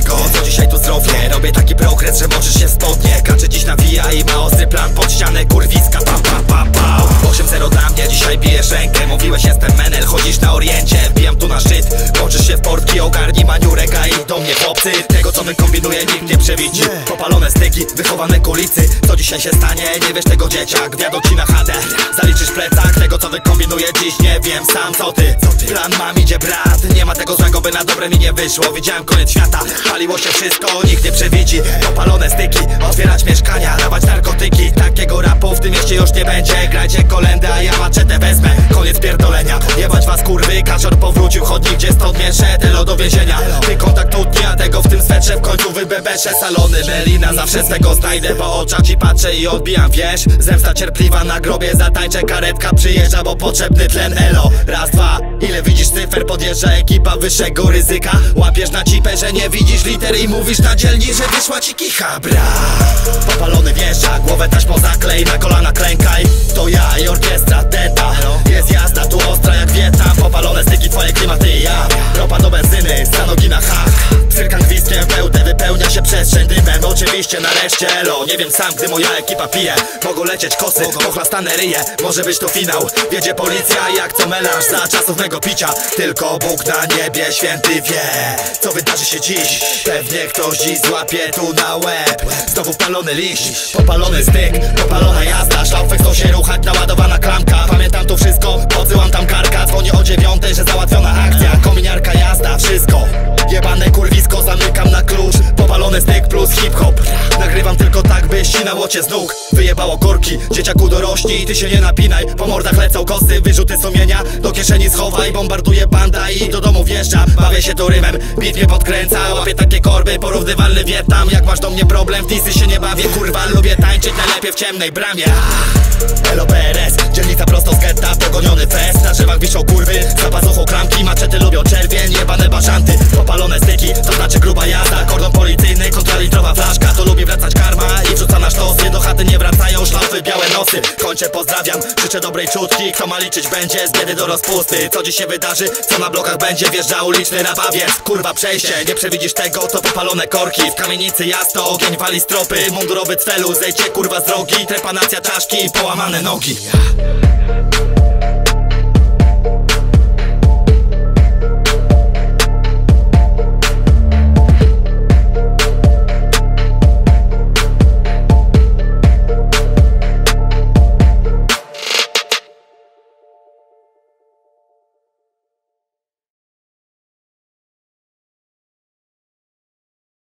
tego, co dzisiaj tu zrobię. Robię taki progres, że możesz się w spodnie. Kaczę dziś nawija i ma ostry plan pod ścianę, kurwiska, pa pa pa pa. 8-0 dla mnie, dzisiaj bijesz rękę. Mówiłeś jestem menel, chodzisz na oriencie. Wbijam tu na szczyt, włączysz się w portki. Ogarnij maniurek, a i do mnie chłopcy. Tego co wykombinuję nikt nie przewidzi. Popalone styki, wychowane kulicy. Co dzisiaj się stanie, nie wiesz tego dzieciak. Wjadą ci na chatę, zaliczysz plecak. Tego co wykombinuję dziś nie wiem sam co ty. Plan mam, idzie brat. Nie ma tego złego, by na dobre mi nie wyszło. Widziałem koniec świata, paliło się wszystko, nikt nie przewidzi. Popalone styki, otwierać mieszkania, dawać narkotyki. Takiego rapu w tym mieście już nie będzie. Grajcie kolędę, a ja maczetę wezmę. Koniec pierdolenia, jebać was kurwy. Kaczor powrócił, chodnik gdzie stąd mnie szedł do więzienia. Ty kontakt utnie, a tego w tym swetrze w końcu wybebeszę. Salony Melina, zawsze swego znajdę. Po oczach ci patrzę i odbijam, wiesz. Zemsta cierpliwa na grobie, zatańczę, karetka przyjeżdża, bo potrzebny tlen. Elo, raz, dwa, ile widzisz cyfer? Podjeżdża ekipa wyższego ryzyka. Łapiesz na cipę, że nie widzisz liter i mówisz na dzielni, że wyszła ci kicha, bra. Popalony wjeżdża, głowę taśmą zaklej, na kolana klękaj. To ja i orkiestra teta. Jest jazda tu ostra jak Wietnam. Popalone styki, twoje klimaty i ja. Ropa do benzyny, stanogi na hak. Cyrkan gwizdkiem pełne, wypełnia się przestrzeń dymem. Oczywiście nareszcie elo, nie wiem sam, gdy moja ekipa pije. Mogą lecieć kosy, pochlastane ryje. Może być to finał, wiedzie policja jak co melanż za czasów mego picia. Tylko Bóg na niebie święty wie, co wydarzy się dziś. Pewnie ktoś dziś złapie tu na łeb. Znowu palony liść, popalony styk, popalona jazda. Szlaufek to się ruchać, naładowana klamka. Pamiętam to wszystko, podsyłam tam karka. Dzwonię o 9, że załatwiona akcja. Kominiarka jazda, wszystko jebane kurwisko, zamykam na klucz. Popalony styk plus hip-hop. Nagrywam tylko tak, by ścinało cię z nóg. Wyjebało korki, dzieciaku dorośnij. Ty się nie napinaj, po mordach lecą kosy. Wyrzuty sumienia, do kieszeni schowaj. Bombarduje banda i do domu wjeżdża. Bawię się to rymem, beat mnie podkręca. Łapię takie korby, porównywalny Wietnam. Jak masz do mnie problem, w disy się nie bawię. Kurwa, lubię tańczyć najlepiej w ciemnej bramie. LOPRS, dzielnica prosto z getta. Pogoniony fest, na drzewach wiszą kurwy. Za pazuchą klamki, maczety lubią czerwień. Jebane bażanty, popalone styki, to znaczy gruba jazda. Kordon policyjny, kontralitrowa flaszka. To lubi wracać karma i wrzuca na sztosy. Do chaty nie wracają szlafy, białe nosy. Kończę, pozdrawiam, życzę dobrej czutki. Kto ma liczyć będzie, z biedy do rozpusty. Co dziś się wydarzy, co na blokach będzie. Wjeżdża uliczny rabawiec, kurwa przejście. Nie przewidzisz tego, to popalone korki. W kamienicy jasno, ogień wali stropy. Mundurowy cwelu, zejdźcie kurwa z drogi. Trepanacja czaszki, połamane nogi.